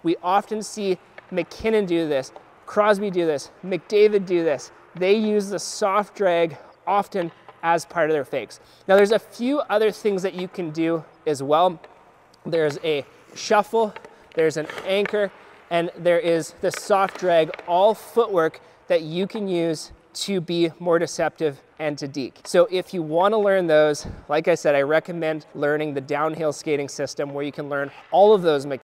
We often see McKinnon do this, Crosby do this, McDavid do this. They use the soft drag often as part of their fakes. Now there's a few other things that you can do as well. There's a shuffle, there's an anchor, and there is the soft drag, all footwork that you can use to be more deceptive and to deke. So if you want to learn those, like I said, I recommend learning the downhill skating system where you can learn all of those